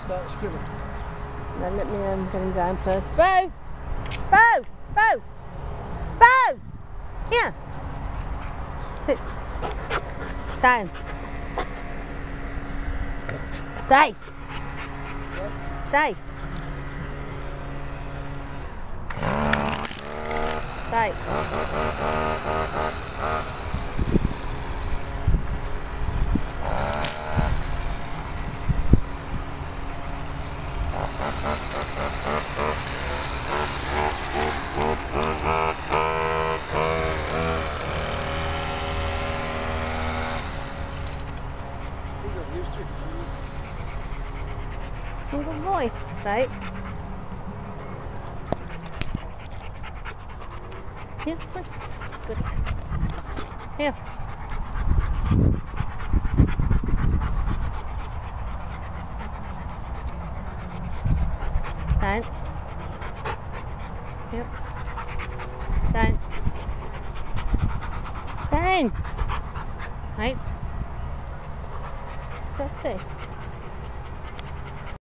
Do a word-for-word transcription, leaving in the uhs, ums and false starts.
start strimming. No, let me um, get him down first. Bo! Bo! Bo! Bo! Here! Sit. Down. Stay! Stay! Stay! Good boy. Stay. Here, come on. Good. Here. Down. Yep. Down. Down. Right. Sexy.